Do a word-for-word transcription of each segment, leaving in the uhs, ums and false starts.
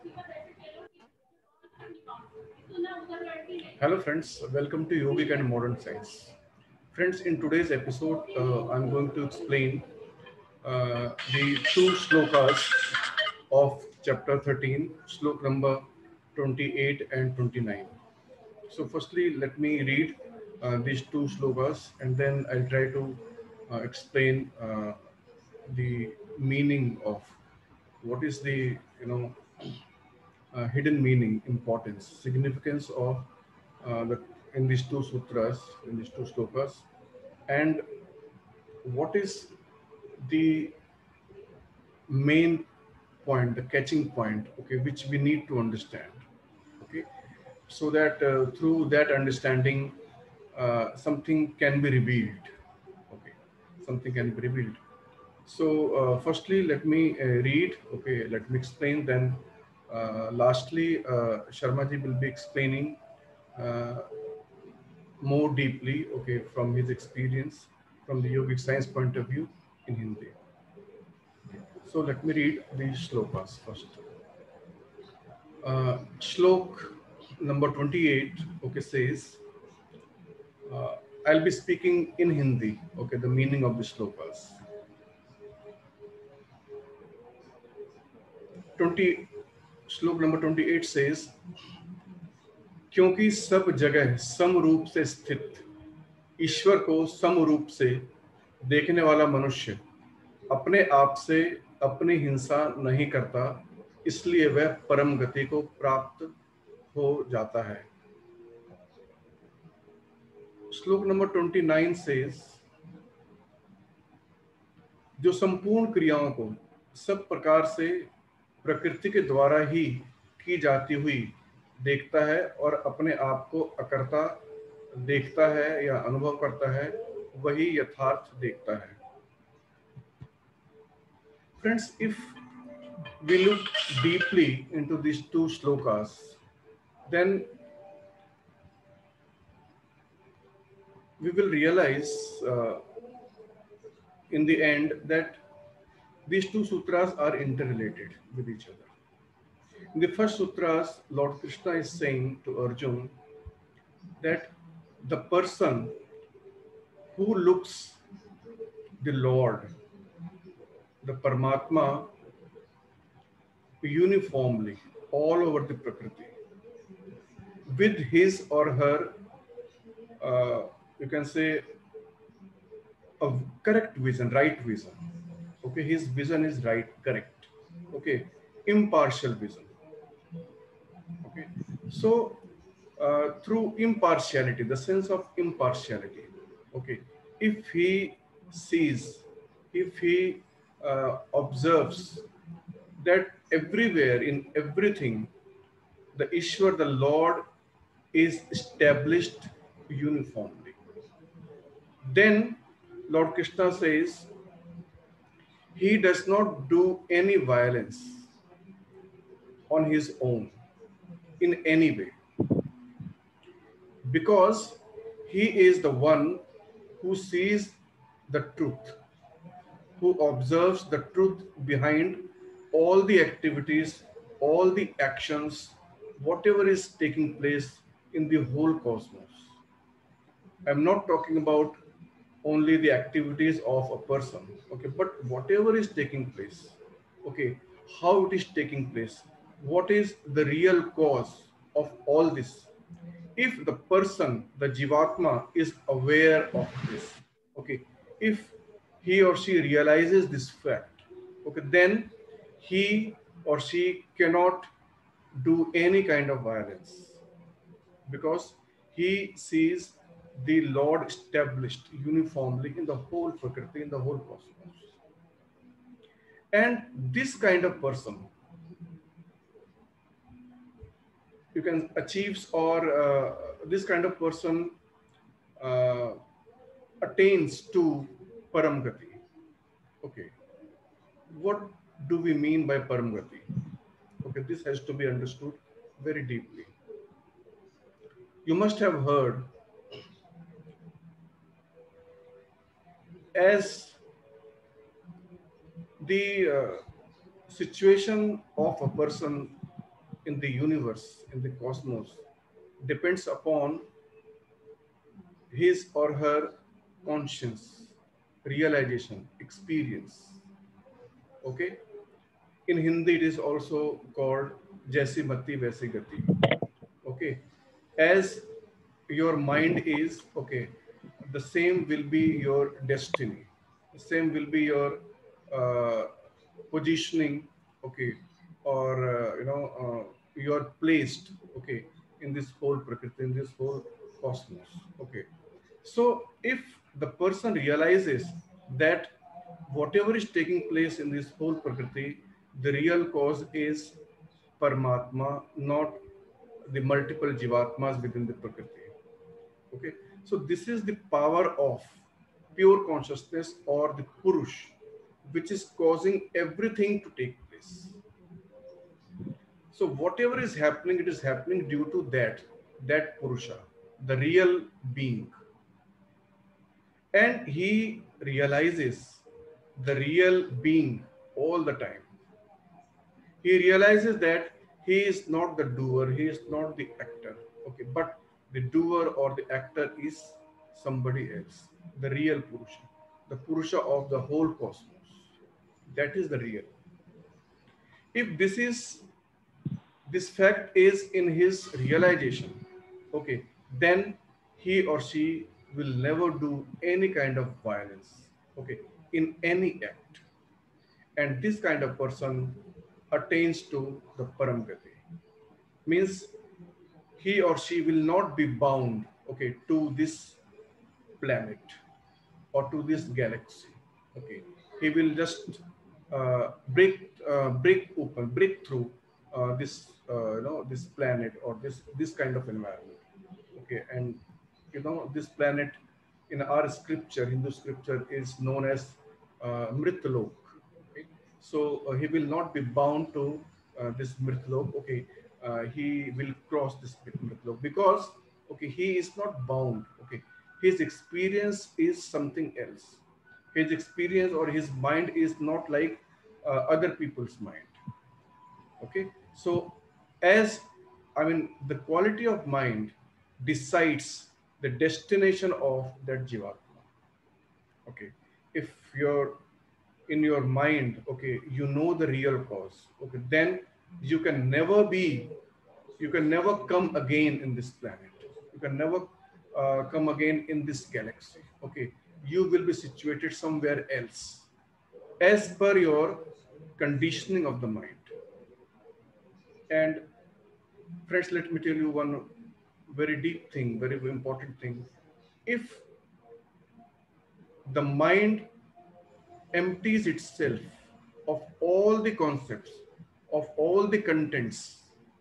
Hello friends, welcome to Yogic and Modern Science. Friends, in today's episode, uh, I'm going to explain uh, the two slokas of chapter thirteen, slok number twenty-eight and twenty-nine. So firstly, let me read uh, these two slokas and then I'll try to uh, explain uh, the meaning of what is the, you know, uh, hidden meaning, importance, significance of uh, the in these two sutras, in these two slokas, and what is the main point, the catching point, okay, which we need to understand, okay, so that uh, through that understanding, uh, something can be revealed, okay, something can be revealed. So, uh, firstly, let me uh, read, okay, let me explain. Then, uh, lastly, uh, Sharma ji will be explaining uh, more deeply, okay, from his experience, from the yogic science point of view in Hindi. So, let me read these shlokas first. Uh, Shlok number twenty-eight, okay, says, uh, I'll be speaking in Hindi, okay, the meaning of the shlokas. twenty, Shlok number twenty-eight says, क्योंकि सब जगह समरूप से स्थित ईश्वर को समरूप से देखने वाला मनुष्य अपने आप से अपनी हिंसा नहीं करता, इसलिए वह परम गति को प्राप्त हो जाता है. श्लोक नंबर उनतीस सेज, जो संपूर्ण क्रियाओं को सब प्रकार से प्रकृति के द्वारा ही की जाती हुई देखता है और अपने आप को अकर्ता देखता है या अनुभव करता है, वही यथार्थ देखता है. Friends, if we look deeply into these two shlokas, then we will realize uh, in the end that these two sutras are interrelated with each other. In the first sutras, Lord Krishna is saying to Arjun that the person who looks the Lord, the Paramatma, uniformly all over the Prakriti, with his or her, uh, you can say, a correct vision, right vision. Okay, his vision is right, correct. Okay, impartial vision. Okay, so uh, through impartiality, the sense of impartiality. Okay, if he sees, if he uh, observes that everywhere in everything, the Ishwar, the Lord, is established uniformly, then Lord Krishna says, he does not do any violence on his own in any way, because he is the one who sees the truth, who observes the truth behind all the activities, all the actions, whatever is taking place in the whole cosmos. I'm not talking about only the activities of a person, okay, but whatever is taking place, okay, how it is taking place, what is the real cause of all this. If the person, the Jivatma, is aware of this, okay, if he or she realizes this fact, okay, then he or she cannot do any kind of violence, because he sees the Lord established uniformly in the whole Prakriti, in the whole cosmos. And this kind of person, you can achieve, or uh, this kind of person uh, attains to Paramgati. Okay, what do we mean by Paramgati? Okay, this has to be understood very deeply. You must have heard, as the uh, situation of a person in the universe, in the cosmos, depends upon his or her conscience, realization, experience. Okay? In Hindi, it is also called Jaisi Mati Vaisi Gati. Okay? As your mind is, okay, the same will be your destiny. The same will be your uh, positioning, okay, or uh, you know, uh, you are placed, okay, in this whole prakriti, in this whole cosmos, okay. So if the person realizes that whatever is taking place in this whole prakriti, the real cause is Paramatma, not the multiple jivatmas within the prakriti. Okay, so this is the power of pure consciousness or the Purush, which is causing everything to take place. So whatever is happening, it is happening due to that, that Purusha, the real being. And he realizes the real being all the time. He realizes that he is not the doer, he is not the actor, okay, but the doer or the actor is somebody else, the real Purusha, the Purusha of the whole cosmos. That is the real. If this is, this fact is in his realization, okay, then he or she will never do any kind of violence, okay, in any act. And this kind of person attains to the Paramgati. Means he or she will not be bound, okay, to this planet or to this galaxy. Okay, he will just uh, break uh, break open, break through uh, this uh, you know, this planet or this this kind of environment. Okay, and you know, this planet in our scripture, Hindu scripture, is known as uh, Mritlok. Okay, so uh, he will not be bound to uh, this Mritlok. Okay, uh, he will cross this Mritlok because, okay, he is not bound. Okay, his experience is something else. His experience or his mind is not like uh, other people's mind. Okay, so as, I mean, the quality of mind decides the destination of that jivatma. Okay, if you're in your mind, okay, you know the real cause, okay, then you can never be, you can never come again in this planet, you can never uh, come again in this galaxy. Okay, you will be situated somewhere else as per your conditioning of the mind. And friends, let me tell you one very deep thing, very important thing. If the mind empties itself of all the concepts, of all the contents,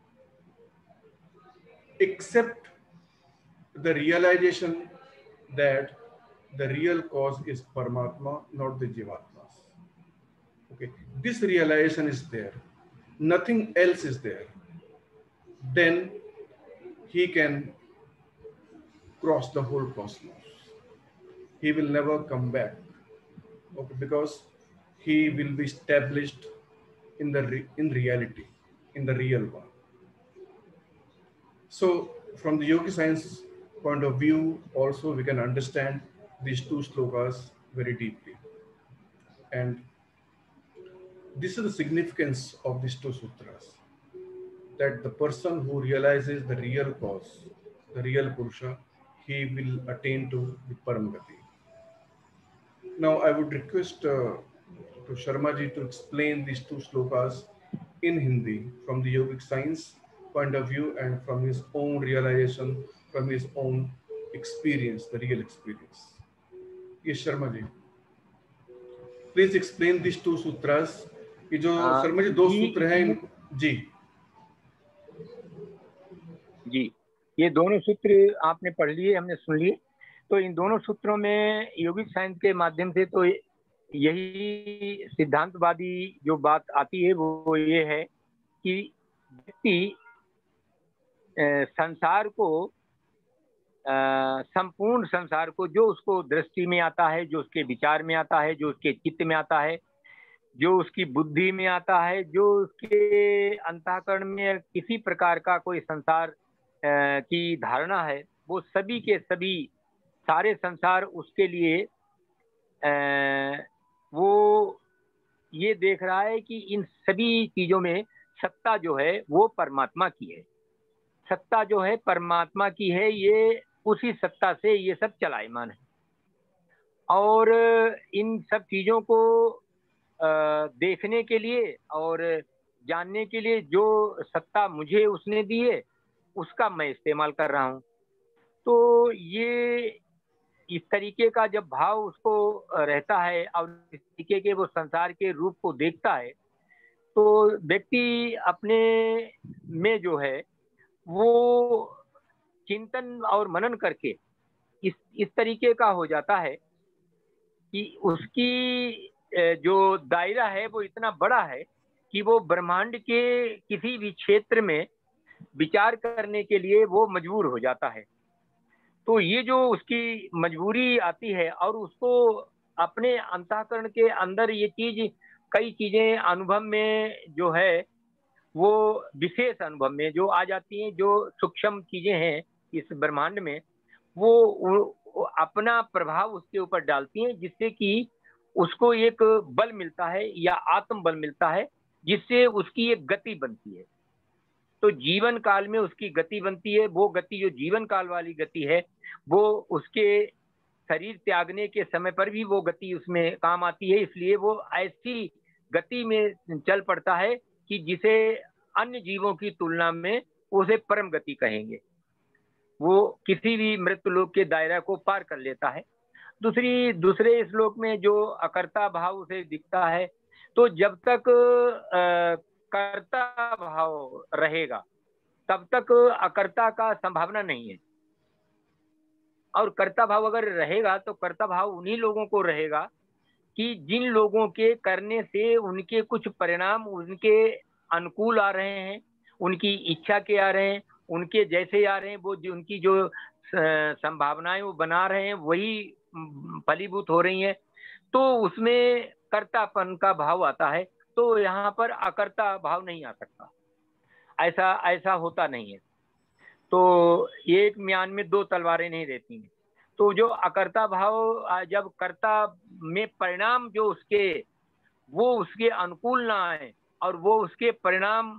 except the realization that the real cause is Paramatma, not the Jivatmas. Okay, this realization is there, nothing else is there, then he can cross the whole cosmos. He will never come back, okay, because he will be established in the re in reality, in the real one. So from the yogi science point of view, also we can understand these two slokas very deeply. And this is the significance of these two sutras, that the person who realizes the real cause, the real Purusha, he will attain to the Paramgati. Now I would request uh, to Sharma ji to explain these two slokas in Hindi from the yogic science point of view and from his own realization, from his own experience, the real experience. Yes, Sharma ji. Please explain these two sutras. ये जो शर्मा जी दो सूत्र हैं जी जी ये दोनों सूत्र आपने पढ़ लिए, हमने सुन लिए। तो इन दोनों सूत्रों में योगिक साइंस के माध्यम से तो यही सिद्धांतवादी जो बात आती है वो ये है कि व्यक्ति संसार को, संपूर्ण संसार को, जो उसको दृष्टि में आता है, जो उसके विचार में आता है, जो उसके चित्त में आता है, जो उसकी बुद्धि में आता है, जो उसके अंतःकरण में किसी प्रकार का कोई संसार की धारणा है, वो सभी के सभी सारे संसार उसके लिए वो ये देख रहा है कि इन सभी चीजों में सत्ता जो है वो परमात्मा की है। सत्ता जो है परमात्मा की है, ये उसी सत्ता से ये सब चलायमान है। और इन सब चीजों को देखने के लिए और जानने के लिए जो सत्ता मुझे उसने दी है, उसका मैं इस्तेमाल कर रहा हूँ। तो ये इस तरीके का जब भाव उसको रहता है और इस तरीके के वो संसार के रूप को देखता है, तो व्यक्ति अपने में जो है वो चिंतन और मनन करके इस इस तरीके का हो जाता है कि उसकी जो दायरा है वो इतना बड़ा है कि वो ब्रह्मांड के किसी भी क्षेत्र में विचार करने के लिए वो मजबूर हो जाता है। तो ये जो उसकी मजबूरी आती है और उसको अपने अंतःकरण के अंदर ये चीज, कई चीजें अनुभव में जो है वो विशेष अनुभव में जो आ जाती हैं, जो सूक्ष्म चीजें हैं इस ब्रह्मांड में, वो अपना प्रभाव उसके ऊपर डालती हैं, जिससे कि उसको एक बल मिलता है या आत्म बल मिलता है, जिससे उसकी एक गति बनती है। तो जीवन काल में उसकी गति बनती है। वो गति जो जीवन काल वाली गति है, वो उसके शरीर त्यागने के समय पर भी वो गति उसमें काम आती है। इसलिए वो ऐसी गति में चल पड़ता है कि जिसे अन्य जीवों की तुलना में उसे परम गति कहेंगे। वो किसी भी मृत्यु लोक के दायरा को पार कर लेता है। दूसरी दूसरे श्लोक में जो अकर्ता भाव उसे दिखता है, तो जब तक आ, कर्ता भाव रहेगा तब तक अकर्ता का संभावना नहीं है। और कर्ता भाव अगर रहेगा तो कर्ता भाव उन्हीं लोगों को रहेगा कि जिन लोगों के करने से उनके कुछ परिणाम उनके अनुकूल आ रहे हैं, उनकी इच्छा के आ रहे हैं, उनके जैसे आ रहे हैं, वो जो उनकी जो संभावनाएं वो बना रहे हैं वही फलीभूत हो रही हैं, तो उसमें कर्तापन का भाव आता है। तो यहाँ पर अकर्ता भाव नहीं आ सकता, ऐसा ऐसा होता नहीं है। तो एक म्यान में दो तलवारें नहीं रहती हैं। तो जो अकर्ता भाव जब कर्ता में परिणाम जो उसके वो उसके अनुकूल ना आए और वो उसके परिणाम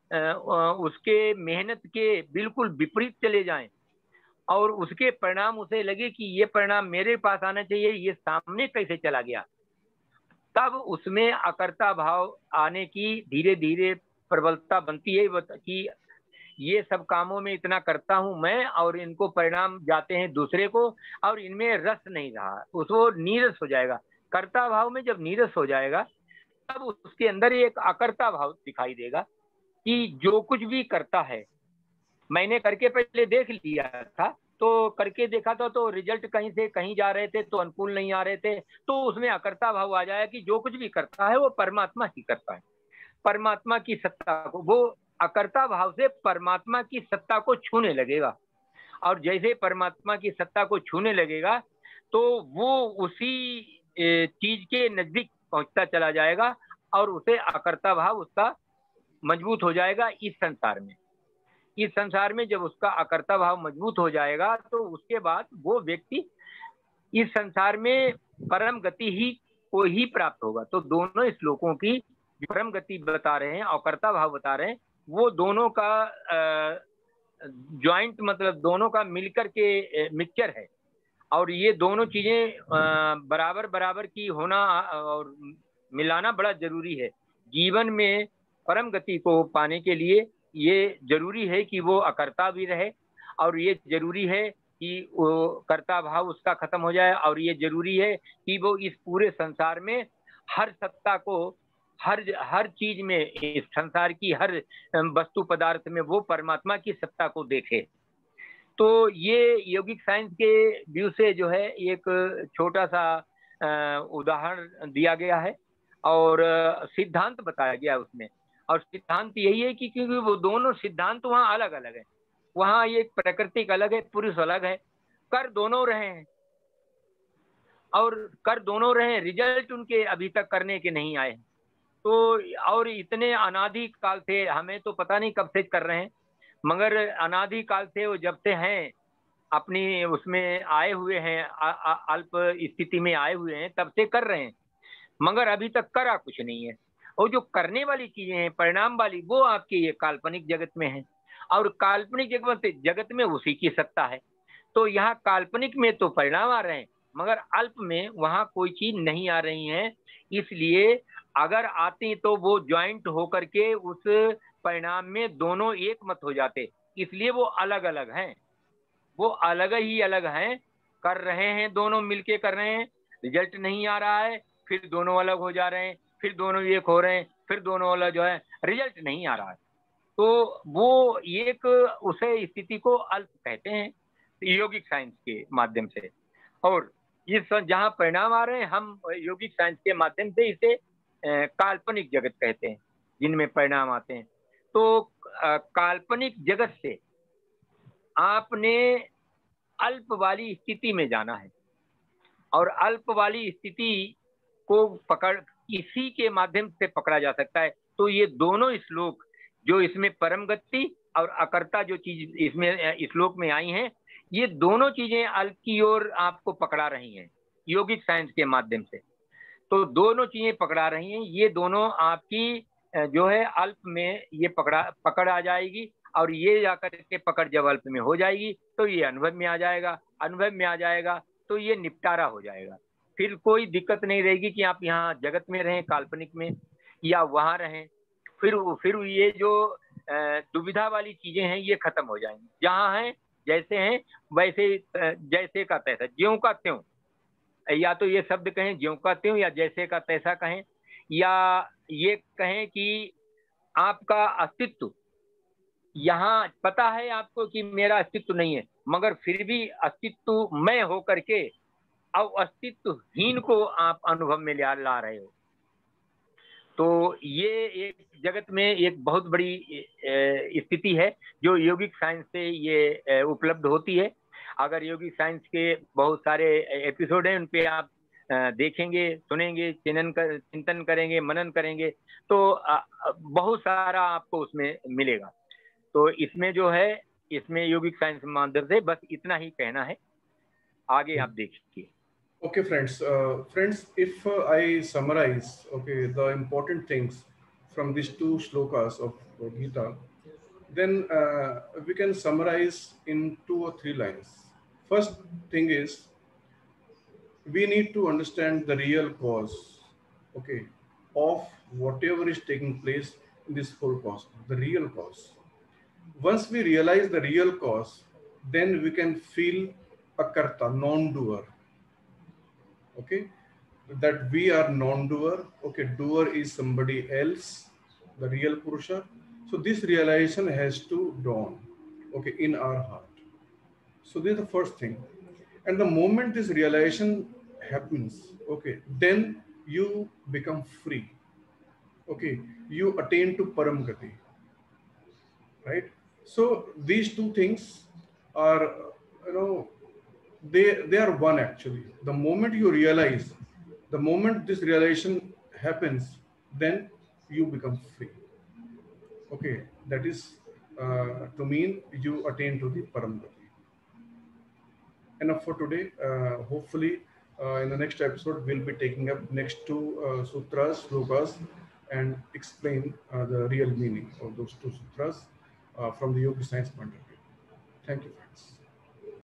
उसके मेहनत के बिल्कुल विपरीत चले जाएं और उसके परिणाम उसे लगे कि ये परिणाम मेरे पास आना चाहिए, ये सामने कैसे चला गया, तब उसमें अकर्ता भाव आने की धीरे धीरे प्रबलता बनती है कि ये सब कामों में इतना करता हूं मैं और इनको परिणाम जाते हैं दूसरे को और इनमें रस नहीं रहा, उसको नीरस हो जाएगा। कर्ता भाव में जब नीरस हो जाएगा तब उसके अंदर एक अकर्ता भाव दिखाई देगा कि जो कुछ भी करता है, मैंने करके पहले देख लिया था, तो करके देखा था तो रिजल्ट कहीं से कहीं जा रहे थे, तो अनुकूल नहीं आ रहे थे, तो उसमें अकर्ता भाव आ जाए कि जो कुछ भी करता है वो परमात्मा ही करता है। परमात्मा की सत्ता को, वो अकर्ता भाव से परमात्मा की सत्ता को छूने लगेगा और जैसे परमात्मा की सत्ता को छूने लगेगा तो वो उसी चीज के नजदीक पहुंचता चला जाएगा और उसे अकर्ता भाव उसका मजबूत हो जाएगा। इस संसार में इस संसार में जब उसका अकर्ता भाव मजबूत हो जाएगा तो उसके बाद वो व्यक्ति इस संसार में परम गति ही को ही प्राप्त होगा। तो दोनों श्लोकों की परम गति बता रहे हैं और कर्ता भाव बता रहे हैं, वो दोनों का ज्वाइंट मतलब दोनों का मिलकर के मिक्सचर है और ये दोनों चीजें बराबर बराबर की होना और मिलाना बड़ा जरूरी है। जीवन में परम गति को पाने के लिए ये जरूरी है कि वो अकर्ता भी रहे और ये जरूरी है कि वो कर्ता भाव उसका खत्म हो जाए और ये जरूरी है कि वो इस पूरे संसार में हर सत्ता को हर हर चीज में, इस संसार की हर वस्तु पदार्थ में वो परमात्मा की सत्ता को देखे। तो ये योगिक साइंस के व्यू से जो है एक छोटा सा उदाहरण दिया गया है और सिद्धांत बताया गया उसमें। और सिद्धांत यही है कि क्योंकि वो दोनों सिद्धांत वहाँ अलग अलग है, वहाँ एक प्राकृतिक अलग है, पुरुष अलग है, कर दोनों रहे हैं और कर दोनों रहे, रिजल्ट उनके अभी तक करने के नहीं आए। तो और इतने अनादि काल से, हमें तो पता नहीं कब से कर रहे हैं, मगर अनादि काल से वो जब से हैं अपनी उसमें आए हुए हैं, अल्प स्थिति में आए हुए हैं, तब से कर रहे हैं, मगर अभी तक करा कुछ नहीं है। और जो करने वाली चीजें हैं, परिणाम वाली, वो आपके ये काल्पनिक जगत में है, और काल्पनिक जगत जगत में उसी की सत्ता है। तो यहाँ काल्पनिक में तो परिणाम आ रहे हैं, मगर अल्प में वहां कोई चीज नहीं आ रही है। इसलिए अगर आती तो वो ज्वाइंट होकर के उस परिणाम में दोनों एक मत हो जाते, इसलिए वो अलग अलग हैं, वो अलग ही अलग हैं, कर रहे हैं, दोनों मिलके कर रहे हैं, रिजल्ट नहीं आ रहा है, फिर दोनों अलग हो जा रहे हैं, फिर दोनों एक हो रहे हैं, फिर दोनों अलग जो है, रिजल्ट नहीं आ रहा है। तो वो एक उसे स्थिति को अल्प कहते हैं योगिक साइंस के माध्यम से। और इस जहाँ परिणाम आ रहे हैं, हम योगिक साइंस के माध्यम से इसे काल्पनिक जगत कहते हैं, जिनमें परिणाम आते हैं। तो काल्पनिक जगत से आपने अल्प वाली स्थिति में जाना है, और अल्प वाली स्थिति को पकड़ इसी के माध्यम से पकड़ा जा सकता है। तो ये दोनों श्लोक जो इसमें परम गति और अकर्ता जो चीज इसमें श्लोक में आई हैं, ये दोनों चीजें अल्प की ओर आपको पकड़ा रही हैं योगिक साइंस के माध्यम से। तो दोनों चीजें पकड़ा रही हैं, ये दोनों आपकी जो है अल्प में ये पकड़ा पकड़ आ जाएगी, और ये जाकर के पकड़ जब अल्प में हो जाएगी तो ये अनुभव में आ जाएगा, अनुभव में आ जाएगा तो ये निपटारा हो जाएगा। फिर कोई दिक्कत नहीं रहेगी कि आप यहाँ जगत में रहें काल्पनिक में या वहां रहें। फिर फिर ये जो दुविधा वाली चीजें हैं ये खत्म हो जाएंगी। जहाँ हैं जैसे हैं वैसे, जैसे का तैसा, ज्यों का त्यों, या तो ये शब्द कहें ज्यों का त्यों, या जैसे का तैसा कहें, या ये कहें कि आपका अस्तित्व, यहाँ पता है आपको कि मेरा अस्तित्व नहीं है, मगर फिर भी अस्तित्व मैं हो करके अब अस्तित्वहीन को आप अनुभव में ला रहे हो। तो ये एक जगत में एक बहुत बड़ी स्थिति है जो योगिक साइंस से ये उपलब्ध होती है। अगर योगिक साइंस के बहुत सारे एपिसोड हैं, उन पे आप देखेंगे, सुनेंगे, चिंतन कर चिंतन करेंगे, मनन करेंगे, तो बहुत सारा आपको उसमें मिलेगा। तो इसमें जो है, इसमें योगिक साइंस माध्यम से बस इतना ही कहना है, आगे आप देखिए। Okay, friends. Uh, friends, if uh, I summarize, okay, the important things from these two shlokas of Gita, then uh, we can summarize in two or three lines. First thing is, we need to understand the real cause, okay, of whatever is taking place in this whole cause, the real cause. Once we realize the real cause, then we can feel a karta, non-doer. Okay, that we are non-doer. Okay, doer is somebody else, the real Purusha. So this realization has to dawn, okay, in our heart. So this is the first thing. And the moment this realization happens, okay, then you become free. Okay, you attain to Param Gati. Right? So these two things are, you know, they they are one actually. The moment you realize, the moment this realization happens, then you become free. Okay, that is uh, to mean you attain to the Param Gati. Enough for today. Uh, hopefully, uh, in the next episode, we'll be taking up next two uh, sutras, slokas, and explain uh, the real meaning of those two sutras uh, from the Yoga Science point of view. Thank you.